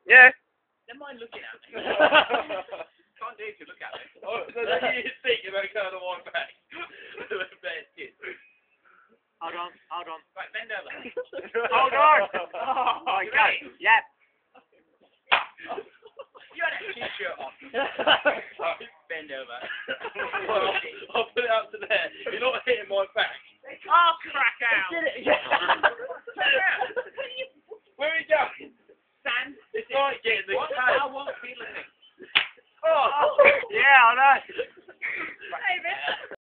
Yeah. Never mind looking at me. Can't do it to look at me. Oh, so then you think you're going to go on my back. Hold on. Right, bend over. Hold on. Oh, okay. Yep. You had a t-shirt on. Bend over. Well, I'll put it up to there. You're not hitting my back. Oh, crack out. Did it? Yeah. Where are you going? Stand. It's like getting the What? cake. I won't feel a thing. Oh. Yeah, I know.